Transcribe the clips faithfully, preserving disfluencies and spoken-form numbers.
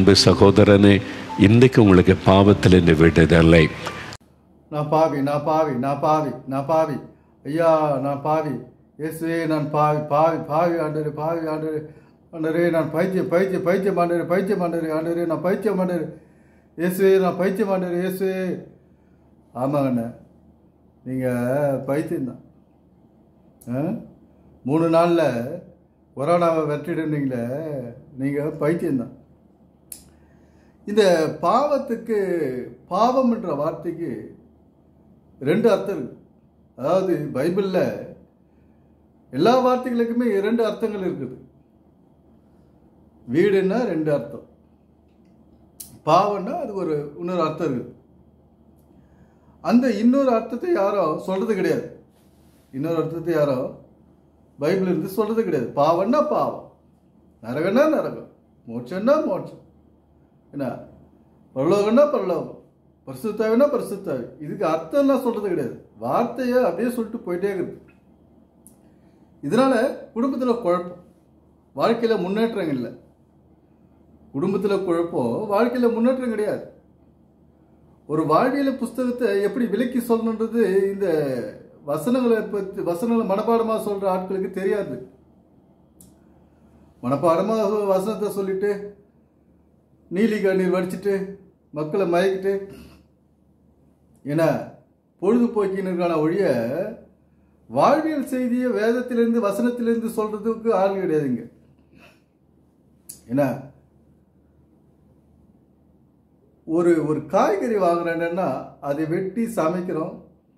அன்பு சகோதரனே, இன்றைக்கு உங்களுக்கு பாவத்தில் இருந்து விடுதலை. நான் பாவி நான் பாவி நான் பாவி நான் பாவி ஐயா, நான் பாவி இயேசுவே, நான் பாவி பாவி பாவி ஆண்டவரே, பாவி ஆண்டவரே, ஆண்டவரே நான் பைத்தியம் பைத்தியம் பைத்தியம் ஆண்டவரே, பைத்தியம் ஆண்டவரே, ஆண்டவரே நான் பைத்தியம் ஆண்டவரே, இயேசுவே நான் பைத்தியம் ஆண்டவரே, இயேசுவே. ஆமாங்கண்ணே, நீங்கள் பைத்தியம்தான். மூணு நாளில் கொரோனாவை வெற்றிடுனீங்களே, நீங்கள் பைத்தியம்தான். இந்த பாவத்துக்கு, பாவம் என்ற வார்த்தைக்கு ரெண்டு அர்த்தம் இருக்கு. அதாவது பைபிளில் எல்லா வார்த்தைகளுக்குமே இரண்டு அர்த்தங்கள் இருக்குது. வீடுன்னா ரெண்டு அர்த்தம், பாவம்னா அது ஒரு இன்னொரு அர்த்தம் இருக்குது. அந்த இன்னொரு அர்த்தத்தை யாரோ சொல்றது கிடையாது. இன்னொரு அர்த்தத்தை யாரோ பைபிள் இருந்து சொல்றது கிடையாது. பாவம்னா பாவம், நரகன்னா நரகம், மோட்சம்னா மோட்சம், என்ன பரலோகம்னா பரலோகம், பரிசுத்தாவினா பரிசுத்தாவி. இதுக்கு அர்த்தம்லாம் சொல்றது கிடையாது. வார்த்தையை அப்படியே சொல்லிட்டு போயிட்டே இருக்குது. இதனால குடும்பத்தில் குழப்பம், வாழ்க்கையில் முன்னேற்றம் இல்லை. குடும்பத்தில் குழப்பம், வாழ்க்கையில் முன்னேற்றம் கிடையாது. ஒரு வாழ்வியல் புஸ்தகத்தை எப்படி விலக்கி சொல்லணுன்றது இந்த வசனங்களை பற்றி, வசனங்களை மனப்பாடமாக சொல்கிற ஆட்களுக்கு தெரியாது. மனப்பாடமாக வசனத்தை சொல்லிட்டு நீலி கண்ணீர் வடிச்சிட்டு மக்களை மயக்கிட்டு ஏன்னா பொழுதுபோக்கினருக்கான ஒழிய வாழ்வியல் செய்தியை வேதத்திலிருந்து வசனத்திலிருந்து சொல்றதுக்கு ஆள் கிடையாதுங்க. ஏன்னா ஒரு ஒரு காய்கறி வாங்குறேன்னா அதை வெட்டி சமைக்கிறோம்,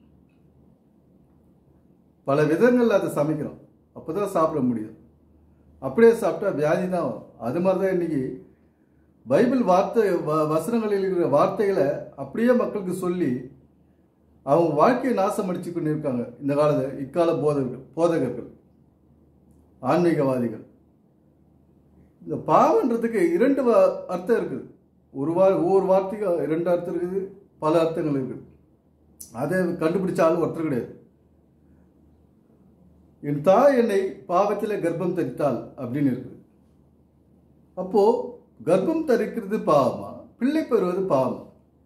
பல விதங்கள்ல அதை சமைக்கிறோம், அப்போதான் சாப்பிட முடியும். அப்படியே சாப்பிட்டா வியாதி தான் வரும். அது மாதிரி தான் இன்னைக்கு பைபிள் வார்த்தை வசனங்களில் இருக்கிற வார்த்தைகளை அப்படியே மக்களுக்கு சொல்லி அவங்க வாழ்க்கையை நாசம் அடிச்சு கொண்டு இருக்காங்க இந்த காலத்தில். இக்கால போதகர்கள் போதகர்கள் ஆன்மீகவாதிகள். இந்த பாவன்றதுக்கு இரண்டு அர்த்தம் இருக்குது. ஒரு வா ஒவ்வொரு வார்த்தைக்கும் இரண்டு அர்த்தம் இருக்குது, பல அர்த்தங்கள் இருக்குது. அதை கண்டுபிடிச்சாலும் ஒருத்தர் கிடையாது. என் தாய் என்னை பாவத்தில் கர்ப்பம் தரித்தாள் அப்படின்னு இருக்குது. அப்போ கர்ப்பம் தரிக்கிறது பாவமா, பிள்ளை பெறுவது பாவமா?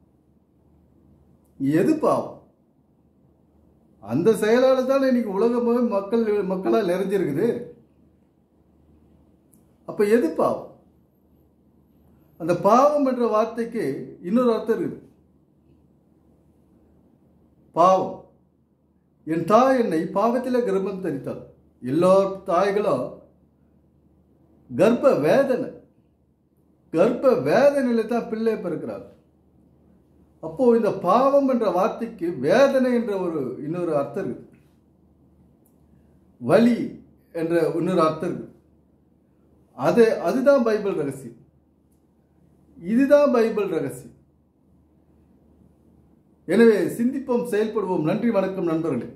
எது பாவம்? அந்த செயலால தான் இன்னைக்கு உலகமே மக்கள் மக்களால் நிறைஞ்சிருக்குது. அப்ப எது பாவம்? அந்த பாவம் என்ற வார்த்தைக்கு இன்னொரு அர்த்தம் இருக்குது. பாவம், என் தாய் என்னை பாவத்தில் கர்ப்பம் தரித்தாள். எல்லா தாய்களும் கர்ப்ப வேதனை, கர்ப்ப வேதனையில தான் பிள்ளை பிறக்கிறார். அப்போ இந்த பாவம் என்ற வார்த்தைக்கு வேதனை என்ற ஒரு இன்னொரு அர்த்தம் இருக்கு, வலி என்ற இன்னொரு அர்த்தம் இருக்கு. அது அதுதான் பைபிள் ரகசியம். இதுதான் பைபிள் ரகசியம். எனவே சிந்திப்போம், செயல்படுவோம். நன்றி, வணக்கம் நண்பர்களே.